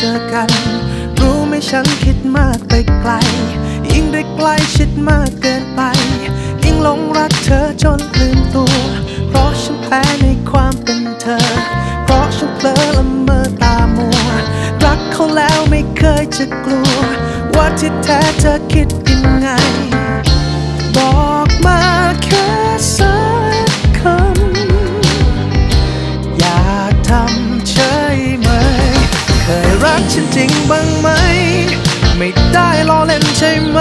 อกันรู้ไหมฉันคิดมากไปไกลยิ่งได้ใกล้ชิดมากเกินไปยิ่งหลงรักเธอจนลืมตัวเพราะฉันแพ้ในความเป็นเธอเพราะฉันเผลอละเมอตามัวรักเขาแล้วไม่เคยจะกลัวว่าที่แท้เธอคิดยังไงบอกมาแค่สักคำอยากทำใช่ไหมเคยรักฉันจริงบ้างไหมไม่ได้ล้อเล่นใช่ไหม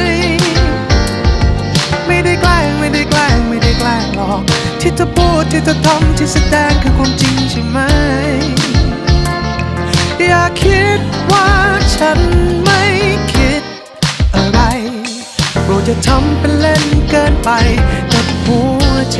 ไม่ได้แกล้งไม่ได้แกล้งไม่ได้แกล้งหรอกที่เธอพูดที่เธอทำที่แสดงคือความจริงใช่ไหมอย่าคิดว่าฉันไม่คิดอะไรโปรดอย่าทำเป็นเล่นเกินไปกับหัวใจ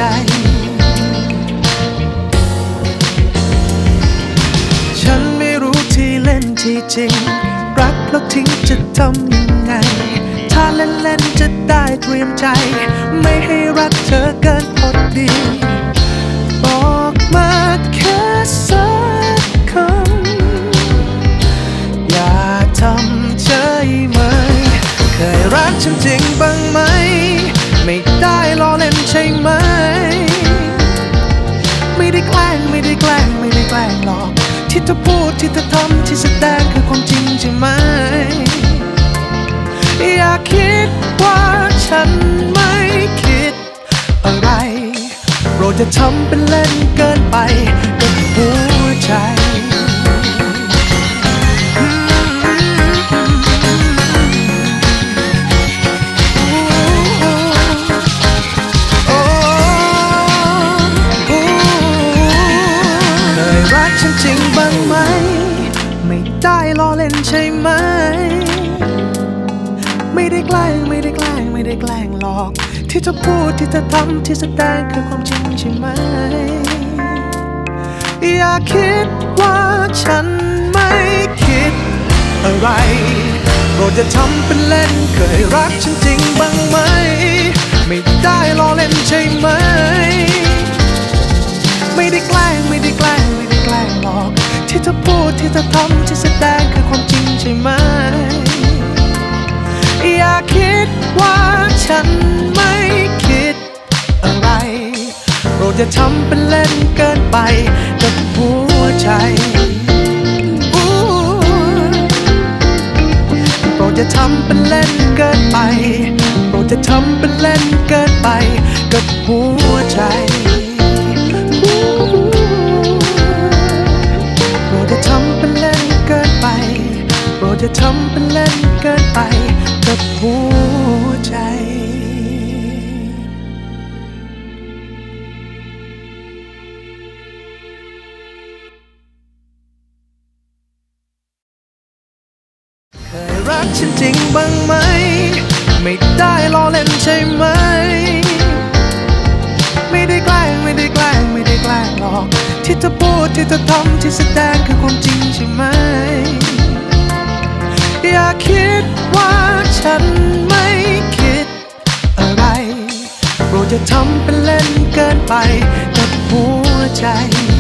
ฉันไม่รู้ที่เล่นที่จริงรักแล้วทิ้งจะทำยังไงถ้าเล่นๆจะได้เตรียมใจไม่ให้รักเธอเกินพอดีบอกมาแค่สักคำอย่าทำใช่ไหมเคยรักฉันจริงบ้างไหมไม่ได้ล้อเล่นใช่ไหมไม่ได้แกล้งไม่ได้แกล้งไม่ได้แกล้งหรอกที่เธอพูดที่เธอทำที่แสดงคือความจริงใช่ไหมอย่าคิดว่าฉันไม่คิดอะไรโปรดอย่าทำเป็นเล่นเกินไปกับหัวใจเคยรักฉันจริงบ้างไหมไม่ได้ล้อเล่นใช่ไหมไม่ได้แกล้งไม่ได้แกล้งไม่ได้แกล้งหรอกที่เธอพูดที่เธอทำที่แสดงคือความจริงใช่ไหมอย่าคิดว่าฉันไม่คิดอะไรโปรดอย่าทำเป็นเล่นเคยรักฉันจริงบ้างไหมไม่ได้ล้อเล่นใช่ไหมไม่ได้แกล้งไม่ได้แกล้งไม่ได้แกล้งหรอกที่เธอพูดที่เธอทำที่แสดงคือความจริงใช่ไหมอย่าคิดว่าฉันไม่คิดอะไรโปรดอย่าทำเป็นเล่นเกินไปกับหัวใจโปรดอย่าทำเป็นเล่นเกินไปโปรดอย่าทำเป็นเล่นเกินไปกับหัวใจโปรดอย่าทำเป็นเล่นเกินไปโปรดอย่าทำเป็นเล่นเกินไปกับหัวใจเคยรักฉันจริงบ้างไหมไม่ได้ล้อเล่นใช่ไหมไม่ได้แกล้งไม่ได้แกล้งไม่ได้แกล้งหรอกที่เธอพูดที่เธอทำที่แสดงคือความจริงใช่ไหมอย่าคิดว่าฉันไม่คิดอะไรโปรดอย่าทำเป็นเล่นเกินไปกับหัวใจ